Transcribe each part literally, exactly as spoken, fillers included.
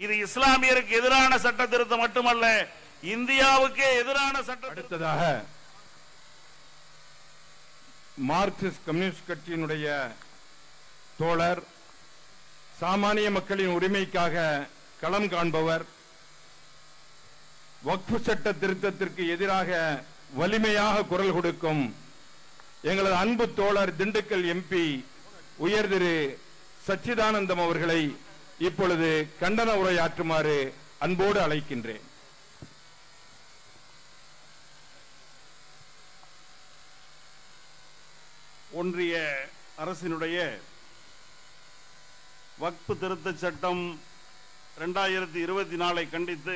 இது இஸ்லாமியருக்கு எதிரான சட்ட திருத்தம் மட்டுமல்ல, இந்தியாவுக்கே எதிரான சட்ட. அடுத்ததாக மார்க்சிஸ்ட் கம்யூனிஸ்ட் கட்சியினுடைய தோழர், சாமானிய மக்களின் உரிமைக்காக களம் காண்பவர், வக்ஃப் சட்ட திருத்தத்திற்கு எதிராக வலிமையாக குரல் கொடுக்கும் எங்களது அன்பு தோழர் திண்டுக்கல் எம்பி உயர் திரு சச்சிதானந்தம் அவர்களை இப்பொழுது கண்டன உரையாற்றுமாறு அன்போடு அழைக்கின்றேன். ஒன்றிய அரசினுடைய வக்ஃப் திருத்த சட்டம் இரண்டாயிரத்தி இருபத்தி நாலை கண்டித்து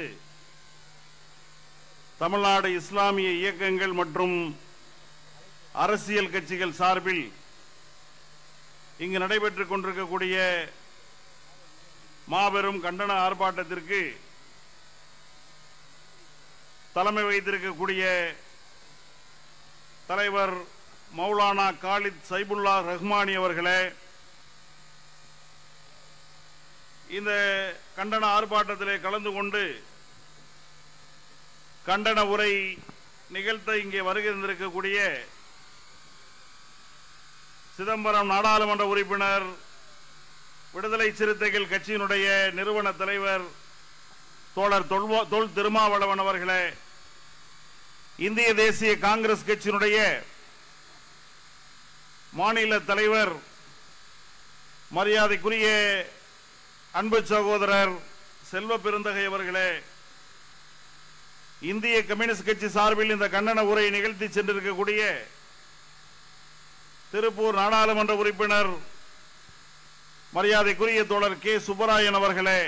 தமிழ்நாடு இஸ்லாமிய இயக்கங்கள் மற்றும் அரசியல் கட்சிகள் சார்பில் இங்கு நடைபெற்றுக் கொண்டிருக்கக்கூடிய மாபெரும் கண்டன ஆர்ப்பாட்டத்திற்கு தலைமை வைத்திருக்கக்கூடிய தலைவர் மௌலானா காலித் சைபுல்லா ரஹ்மானி அவர்களே, இந்த கண்டன ஆர்ப்பாட்டத்திலே கலந்து கொண்டு கண்டன உரை நிகழ்த்த இங்கே வருகை தந்திருக்கக்கூடிய சிதம்பரம் நாடாளுமன்ற உறுப்பினர், விடுதலை சிறுத்தைகள் கட்சியினுடைய நிறுவன தலைவர் தோழர் தொல் திருமாவளவன் அவர்களே, இந்திய தேசிய காங்கிரஸ் கட்சியினுடைய மாநில தலைவர் மரியாதைக்குரிய அன்பு சகோதரர் செல்வ பெருந்தகை அவர்களே, இந்திய கம்யூனிஸ்ட் கட்சி சார்பில் இந்த கண்டன உரை நிகழ்த்தி சென்றிருக்கக்கூடிய திருப்பூர் நாடாளுமன்ற உறுப்பினர் மரியாதைக்குரிய தோழர் கே சுப்பராயன் அவர்களே,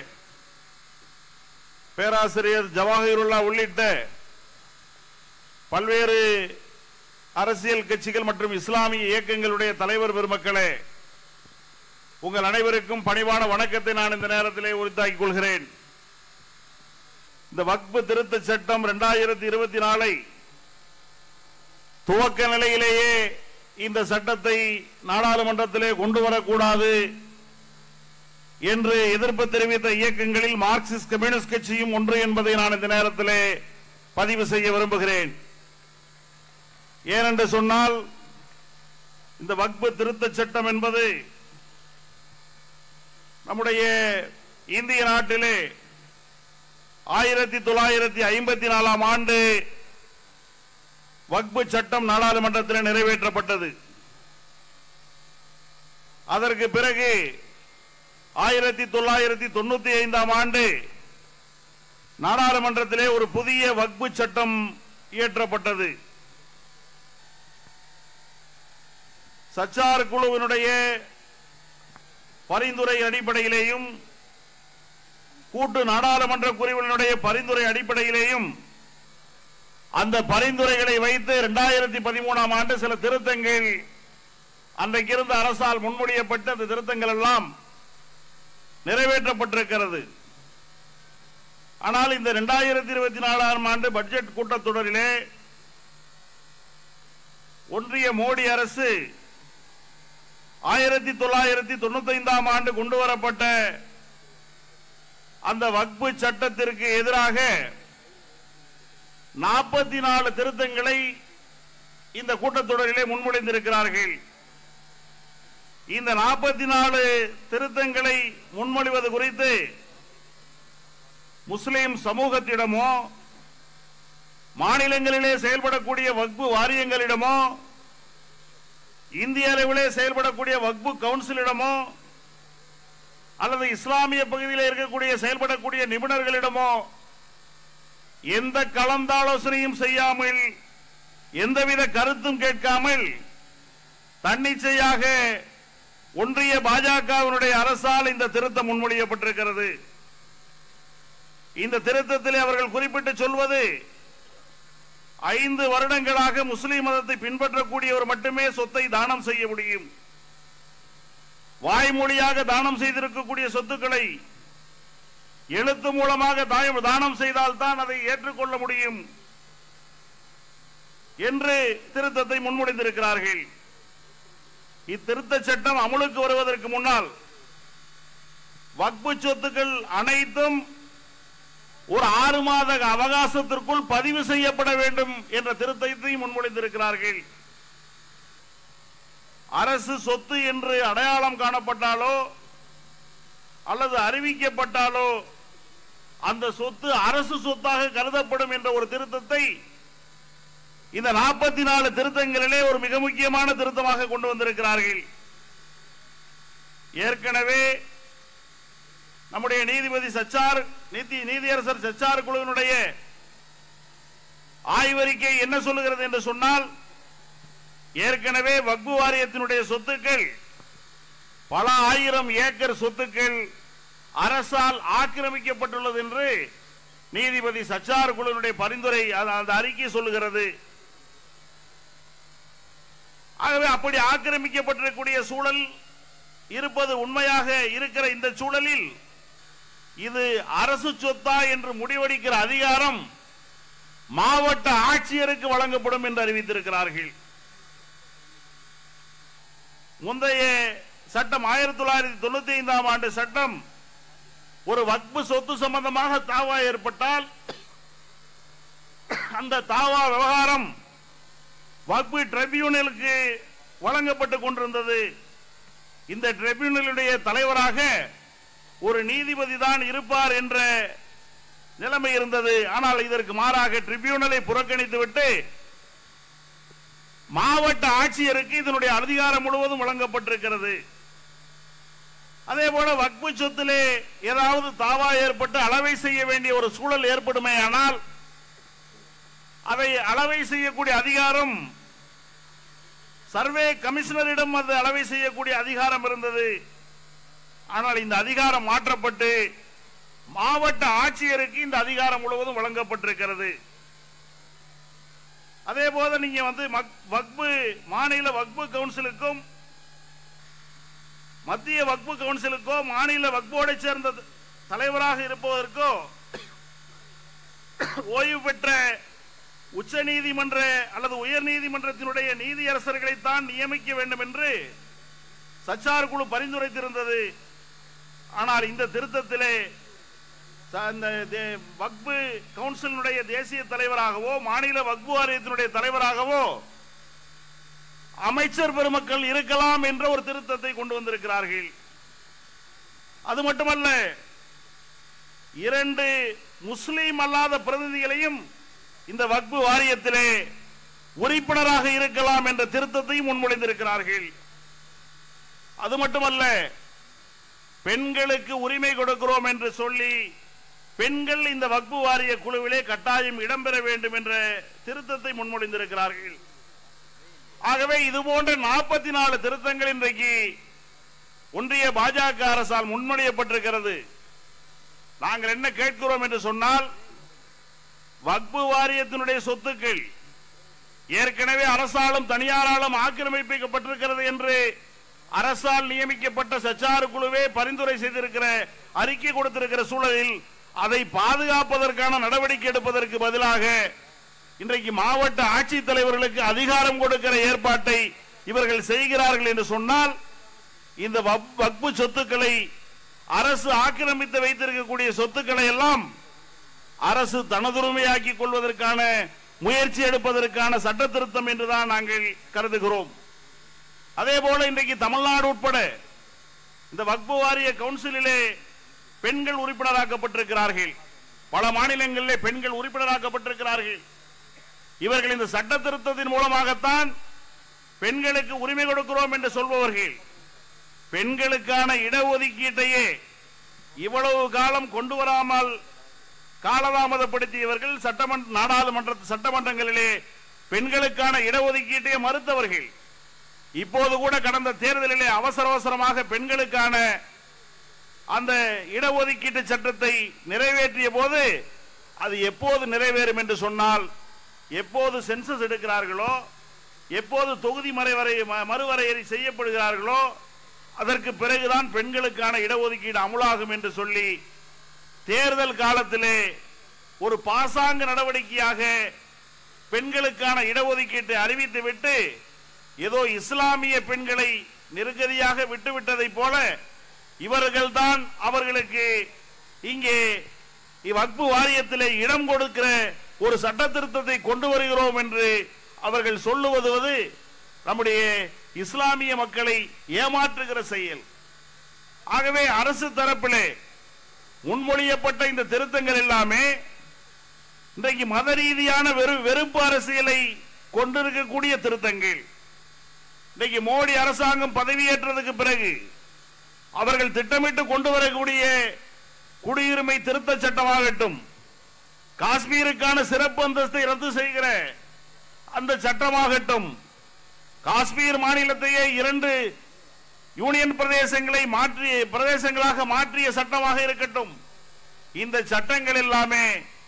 பேராசிரியர் ஜவாஹிருல்லா உள்ளிட்ட பல்வேறு அரசியல் கட்சிகள் மற்றும் இஸ்லாமிய இயக்கங்களுடைய தலைவர் பெருமக்களே, உங்கள் அனைவருக்கும் பணிவான வணக்கத்தை நான் இந்த நேரத்திலே உரித்தாக்கிக் கொள்கிறேன். இந்த வக்ஃப் திருத்த சட்டம் இரண்டாயிரத்தி இருபத்தி நாலை துவக்க நிலையிலேயே இந்த சட்டத்தை நாடாளுமன்றத்திலே கொண்டு வரக்கூடாது என்று எதிர்ப்பு தெரிவித்த இயக்கங்களில் மார்க்சிஸ்ட் கம்யூனிஸ்ட் கட்சியும் ஒன்று என்பதை நான் இந்த நேரத்திலே பதிவு செய்ய விரும்புகிறேன். ஏனென்று சொன்னால், இந்த வக்ஃப் திருத்த சட்டம் என்பது நம்முடைய இந்திய நாட்டிலே ஆயிரத்தி தொள்ளாயிரத்தி ஐம்பத்தி நாலாம் ஆண்டு வக்ஃப் சட்டம் நாடாளுமன்றத்தில் நிறைவேற்றப்பட்டது. அதற்கு பிறகு ஆயிரத்தி தொள்ளாயிரத்தி தொண்ணூத்தி ஐந்தாம் ஆண்டு நாடாளுமன்றத்திலே ஒரு புதிய வக்ஃப் சட்டம் இயற்றப்பட்டது. சச்சார் குழுவினுடைய பரிந்துரை அடிப்படையிலேயும் கூட்டு நாடாளுமன்ற குழுவினுடைய பரிந்துரை அடிப்படையிலேயும் அந்த பரிந்துரைகளை வைத்து இரண்டாயிரத்தி பதிமூணாம் ஆண்டு சில திருத்தங்கள் அன்றைக்கு இருந்த அரசால் முன்மொழியப்பட்ட அந்த திருத்தங்கள் எல்லாம் நிறைவேற்றப்பட்டிருக்கிறது. ஆனால் இந்த இரண்டாயிரத்தி இருபத்தி நாலாம் ஆண்டு பட்ஜெட் கூட்டத்தொடரிலே ஒன்றிய மோடி அரசு ஆயிரத்தி தொள்ளாயிரத்தி தொண்ணூத்தி ஐந்தாம் ஆண்டு கொண்டு வரப்பட்ட அந்த வக்ஃப் சட்டத்திற்கு எதிராக நாற்பத்தி நாலு திருத்தங்களை இந்த கூட்டத்தொடரிலே முன்மொழிந்திருக்கிறார்கள். இந்த நாற்பத்தி நாலு திருத்தங்களை முன்மொழிவது குறித்து முஸ்லிம் சமூகத்திடமோ மாநிலங்களிலே செயல்படக்கூடிய வக்ஃப் வாரியங்களிடமோ இந்திய அளவிலே செயல்படக்கூடிய வக்ஃப் கவுன்சிலிடமோ அல்லது இஸ்லாமிய பகுதியில் இருக்கக்கூடிய செயல்படக்கூடிய நிபுணர்களிடமோ எந்த கலந்தாலோசனையும் செய்யாமல், எந்தவித கருத்தும் கேட்காமல் தன்னிச்சையாக ஒன்றிய பாஜகவினுடைய அரசால் இந்த திருத்தம் முன்மொழியப்பட்டிருக்கிறது. இந்த திருத்தத்தில் அவர்கள் குறிப்பிட்டு சொல்வது, ஐந்து வருடங்களாக முஸ்லிம் மதத்தை பின்பற்றக்கூடியவர் மட்டுமே சொத்தை தானம் செய்ய முடியும். வாய்மொழியாக தானம் செய்திருக்கக்கூடிய சொத்துக்களை எழுத்து மூலமாக தானம் செய்தால்தான் அதை ஏற்றுக்கொள்ள முடியும் என்று திருத்தத்தை வக்பு சொத்துக்கள் அனைத்தும் ஒரு ஆறு மாத அவகாசத்திற்குள் பதிவு செய்யப்பட வேண்டும் என்ற திருத்தத்தை முன்மொழிந்திருக்கிறார்கள். அரசு சொத்து என்று அடையாளம் காணப்பட்டாலோ அல்லது அறிவிக்கப்பட்டாலோ அந்த சொத்து அரசு சொத்தாக கருதப்படும் என்ற ஒரு திருத்தத்தை இந்த நாற்பத்தி நாலு திருத்தங்களிலே ஒரு மிக முக்கியமான திருத்தமாக கொண்டு வந்திருக்கிறார்கள். ஏற்கனவே நம்முடைய நீதிபதி சச்சார் நீதி நீதியரசர் சச்சார் குழுவினுடைய ஆய்வறிக்கை என்ன சொல்லுகிறது என்று சொன்னால், ஏற்கனவே வக்பு வாரியத்தினுடைய சொத்துக்கள் பல ஆயிரம் ஏக்கர் சொத்துக்கள் அரசால் ஆக்கிரமிக்கப்பட்டுள்ளது என்று நீதிபதி சச்சார் குழுவினுடைய பரிந்துரை அந்த அறிக்கை சொல்லுகிறது. ஆகவே அப்படி ஆக்கிரமிக்கப்பட்டிருக்கக்கூடிய சூழல் இருப்பது உண்மையாக இருக்கிற இந்த சூழலில் இது அரசு சொத்தா என்று முடிவெடுக்கிற அதிகாரம் மாவட்ட ஆட்சியருக்கு வழங்கப்படும் என்று அறிவித்திருக்கிறார்கள். முந்தைய சட்டம் ஆயிரத்தி தொள்ளாயிரத்தி தொண்ணூத்தி ஐந்தாம் ஆண்டு சட்டம் ஒரு வக்பு சொத்து சம்பந்தமாக தாவா ஏற்பட்டால் அந்த தாவா விவகாரம் வக்பு ட்ரிபியூனலுக்கு வழங்கப்பட்டுக் கொண்டிருந்தது. இந்த ட்ரிபியூனலுடைய தலைவராக ஒரு நீதிபதி தான் இருப்பார் என்ற நிலைமை இருந்தது. ஆனால் இதற்கு மாறாக ட்ரிபியூனலை புறக்கணித்துவிட்டு மாவட்ட ஆட்சியருக்கு இதனுடைய அதிகாரம் முழுவதும் வழங்கப்பட்டிருக்கிறது. அதே போல வக்பு சொத்திலே ஏதாவது தாவா ஏற்பட்டு அளவை செய்ய வேண்டிய ஒரு சூழல் ஏற்படுமே, ஆனால் அதை அளவை செய்யக்கூடிய அதிகாரம் சர்வே கமிஷனரிடம் அது அளவை செய்யக்கூடிய அதிகாரம் இருந்தது. ஆனால் இந்த அதிகாரம் மாற்றப்பட்டு மாவட்ட ஆட்சியருக்கு இந்த அதிகாரம் முழுவதும் வழங்கப்பட்டிருக்கிறது. அதே போல நீங்க வந்து வக்பு மாநில வக்பு கவுன்சிலுக்கும் மத்திய வக்பு கவுன்சிலுக்கோ மாநில வக்போர்டை சேர்ந்த தலைவராக இருப்பதற்கோ ஓய்வு பெற்ற உச்ச நீதிமன்ற அல்லது உயர் நீதிமன்றத்தினுடைய நீதியரசர்களைத்தான் நியமிக்க வேண்டும் என்று சச்சார் குழு பரிந்துரைத்திருந்தது. ஆனால் இந்த திருத்தத்திலே வக்பு கவுன்சிலுடைய தேசிய தலைவராகவோ மாநில வக்பு வாரியத்தினுடைய தலைவராகவோ அமைச்சர் பெருமக்கள் இருக்கலாம் என்ற ஒரு திருத்தத்தை கொண்டு வந்திருக்கிறார்கள். அது மட்டுமல்ல, இரண்டு முஸ்லீம் அல்லாத பிரதிநிதிகளையும் இந்த வக்பு வாரியத்திலே உறுப்பினராக இருக்கலாம் என்ற திருத்தத்தையும் முன்மொழிந்திருக்கிறார்கள். அது மட்டுமல்ல, பெண்களுக்கு உரிமை கொடுக்கிறோம் என்று சொல்லி பெண்கள் இந்த வக்பு வாரிய குழுவிலே கட்டாயம் இடம்பெற வேண்டும் என்ற திருத்தத்தை முன்மொழிந்திருக்கிறார்கள். ஆகவே இது போன்ற நாற்பத்தி நாலு திருத்தங்கள் இன்றைக்கு ஒன்றிய பாஜக அரசால் முன்மொழியப்பட்டிருக்கிறது. நாங்கள் என்ன கேட்கிறோம் என்று சொன்னால், வக்பு வாரியத்தினுடைய சொத்துக்கள் ஏற்கனவே அரசாலும் தனியாராலும் ஆக்கிரமிக்கப்பட்டிருக்கிறது என்று அரசால் நியமிக்கப்பட்ட சச்சார் குழுவே பரிந்துரை செய்திருக்கிற அறிக்கை கொடுத்திருக்கிற சூழலில் அதை பாதுகாப்பதற்கான நடவடிக்கை எடுப்பதற்கு பதிலாக இன்றைக்கு மாவட்ட ஆட்சித்தலைவர்களுக்கு அதிகாரம் கொடுக்கிற ஏற்பாட்டை இவர்கள் செய்கிறார்கள் என்று சொன்னால், இந்த வக்பு சொத்துக்களை அரசு ஆக்கிரமித்து வைத்திருக்கக்கூடிய சொத்துக்களை எல்லாம் அரசு தனதுரிமையாக்கிக் கொள்வதற்கான முயற்சி எடுப்பதற்கான சட்ட திருத்தம் என்றுதான் நாங்கள் கருதுகிறோம். அதே போல இன்றைக்கு தமிழ்நாடு உட்பட இந்த வக்பு வாரிய கவுன்சிலிலே பெண்கள் உறுப்பினராக்கப்பட்டிருக்கிறார்கள். பல மாநிலங்களிலே பெண்கள் உறுப்பினராக்கப்பட்டிருக்கிறார்கள். இவர்கள் இந்த சட்ட திருத்தத்தின் மூலமாகத்தான் பெண்களுக்கு உரிமை கொடுக்கிறோம் என்று சொல்பவர்கள் பெண்களுக்கான இடஒதுக்கீட்டையே இவ்வளவு காலம் கொண்டு வராமல் காலதாமதப்படுத்தியவர்கள், சட்டமன்ற நாடாளுமன்ற சட்டமன்றங்களிலே பெண்களுக்கான இடஒதுக்கீட்டை மறுத்தவர்கள். இப்போது கூட கடந்த தேர்தலிலே அவசர அவசரமாக பெண்களுக்கான அந்த இடஒதுக்கீட்டு சட்டத்தை நிறைவேற்றிய போது அது எப்போது நிறைவேறும் என்று சொன்னால், எப்போது சென்சஸ் எடுக்கிறார்களோ, எப்போது தொகுதி மறைவரை மறுவரையறை செய்யப்படுகிறார்களோ அதற்கு பிறகுதான் பெண்களுக்கான இடஒதுக்கீடு அமுலாகும் என்று சொல்லி தேர்தல் காலத்திலே ஒரு பாசாங்க நடவடிக்கையாக பெண்களுக்கான இடஒதுக்கீட்டை அறிவித்துவிட்டு ஏதோ இஸ்லாமிய பெண்களை நிர்கதியாக விட்டுவிட்டதை போல இவர்கள்தான் அவர்களுக்கு இங்கே வக்பு வாரியத்திலே இடம் கொடுக்கிற ஒரு சட்ட திருத்தத்தை கொண்டு வருகிறோம் என்று அவர்கள் சொல்லுவது நம்முடைய இஸ்லாமிய மக்களை ஏமாற்றுகிற செயல். ஆகவே அரசு தரப்பிலே முன்மொழியப்பட்ட இந்த திருத்தங்கள் எல்லாமே இன்றைக்கு மத ரீதியான வெறுப்பு அரசியலை கொண்டிருக்கக்கூடிய திருத்தங்கள். இன்றைக்கு மோடி அரசாங்கம் பதவியேற்றதுக்கு பிறகு அவர்கள் திட்டமிட்டு கொண்டு வரக்கூடிய குடியுரிமை திருத்த சட்டமாகட்டும், காஷ்மீருக்கான சிறப்பு அந்தஸ்தை ரத்து செய்கிற அந்த சட்டமாகட்டும், காஷ்மீர் மாநிலத்தையே இரண்டு யூனியன் பிரதேசங்களை மாற்றிய பிரதேசங்களாக மாற்றிய சட்டமாக இருக்கட்டும், இந்த சட்டங்கள் எல்லாமே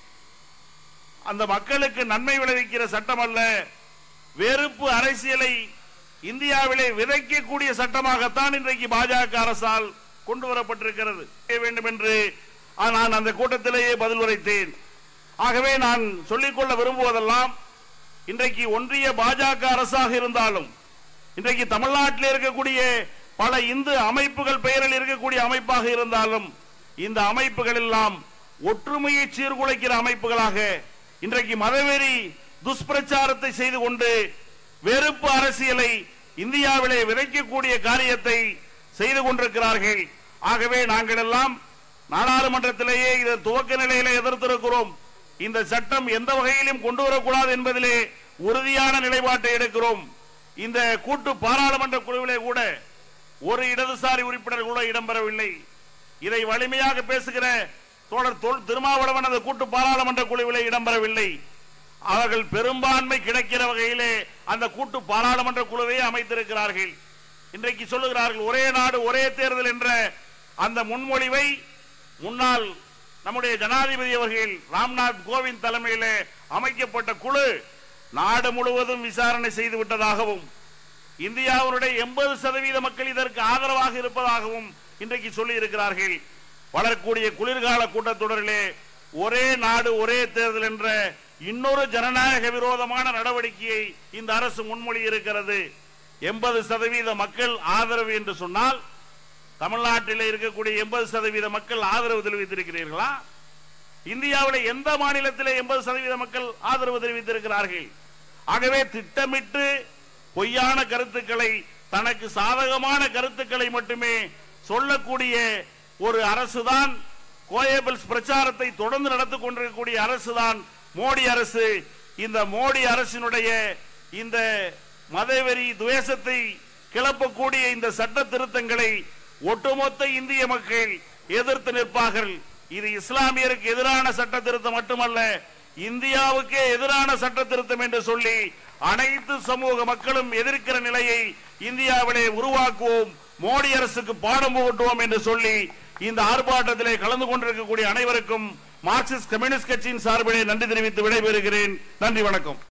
அந்த மக்களுக்கு நன்மை விளைவிக்கிற சட்டம் அல்ல, வெறுப்பு அரசியலை இந்தியாவிலே விதைக்கக்கூடிய சட்டமாகத்தான் இன்றைக்கு பாஜக அரசால் கொண்டு வரப்பட்டிருக்கிறது வேண்டும் என்று நான் அந்த கூட்டத்திலேயே பதில் உரைத்தேன். ஆகவே நான் சொல்லிக்கொள்ள விரும்புவதெல்லாம், இன்றைக்கு ஒன்றிய பாஜக அரசாக இருந்தாலும், இன்றைக்கு தமிழ்நாட்டில் இருக்கக்கூடிய பல இந்து அமைப்புகள் பெயரில் இருக்கக்கூடிய அமைப்பாக இருந்தாலும், இந்த அமைப்புகள் எல்லாம் ஒற்றுமையை சீர்குலைக்கிற அமைப்புகளாக இன்றைக்கு மதவெறி துஷ்பிரச்சாரத்தை செய்து கொண்டு வெறுப்பு அரசியலை இந்தியாவிலே விதைக்கக்கூடிய காரியத்தை செய்து கொண்டிருக்கிறார்கள். ஆகவே நாங்கள் எல்லாம் நாடாளுமன்றத்திலேயே இதை துவக்க நிலையில எதிர்த்திருக்கிறோம். இந்த சட்டம் எந்த வகையிலும் கொண்டு வரக்கூடாது என்பதிலே உறுதியான நிலைப்பாட்டை எடுக்கிறோம். இந்த கூட்டு பாராளுமன்ற குழுவிலே கூட ஒரு இடதுசாரி உறுப்பினர் கூட இடம்பெறவில்லை. இதை வலிமையாக பேசுகிற தோழர் திருமாவளவன் அந்த கூட்டு பாராளுமன்ற குழுவிலே இடம்பெறவில்லை. அவர்கள் பெரும்பான்மை கிடைக்கிற வகையிலே அந்த கூட்டு பாராளுமன்ற குழுவை அமைத்திருக்கிறார்கள். இன்றைக்கு சொல்லுகிறார்கள் ஒரே நாடு ஒரே தேர்தல் என்ற அந்த முன்மொழிவை முன்னாள் நம்முடைய ஜனாதிபதி அவர்கள் ராம்நாத் கோவிந்த் தலைமையிலே அமைக்கப்பட்ட குழு நாடு முழுவதும் விசாரணை செய்து விட்டதாகவும், இந்தியாவுடைய எண்பது சதவீத மக்கள் இதற்கு ஆதரவாக இருப்பதாகவும் இன்றைக்கு சொல்லி இருக்கிறார்கள். வளரக்கூடிய குளிர்கால கூட்டத்தொடரிலே ஒரே நாடு ஒரே தேர்தல் என்ற இன்னொரு ஜனநாயக விரோதமான நடவடிக்கையை இந்த அரசு முன்மொழி இருக்கிறது. எண்பது சதவீத மக்கள் ஆதரவு என்று சொன்னால், தமிழ்நாட்டில் இருக்கக்கூடிய எண்பது சதவீத மக்கள் ஆதரவு தெரிவித்திருக்கிறீர்களா? இந்தியாவில் எந்த மாநிலத்திலே எண்பது சதவீத மக்கள் ஆதரவு தெரிவித்திருக்கிறார்கள்? ஆகவே திட்டமிட்டு பொய்யான கருத்துக்களை, தனக்கு சாதகமான கருத்துக்களை மட்டுமே சொல்லக்கூடிய ஒரு அரசுதான், கோயபிள்ஸ் பிரச்சாரத்தை தொடர்ந்து நடத்தி கொண்டிருக்கக்கூடிய அரசுதான் மோடி அரசு. இந்த மோடி அரசினுடைய இந்த மதவெறி துவேஷத்தை கிளப்பக்கூடிய இந்த சட்ட திருத்தங்களை ஒட்டுமொத்த இந்திய மக்கள் எதிர்த்து நிற்பார்கள். இது இஸ்லாமியருக்கு எதிரான சட்ட திருத்தம் மட்டுமல்ல, இந்தியாவுக்கே எதிரான சட்ட திருத்தம் என்று சொல்லி அனைத்து சமூக மக்களும் எதிர்க்கிற நிலையை இந்தியாவிலே உருவாக்குவோம், மோடி அரசுக்கு பாடம் புகட்டுவோம் என்று சொல்லி இந்த ஆர்ப்பாட்டத்திலே கலந்து கொண்டிருக்கக்கூடிய அனைவருக்கும் மார்க்சிஸ்ட் கம்யூனிஸ்ட் கட்சியின் சார்பிலே நன்றி தெரிவித்து விடைபெறுகிறேன். நன்றி, வணக்கம்.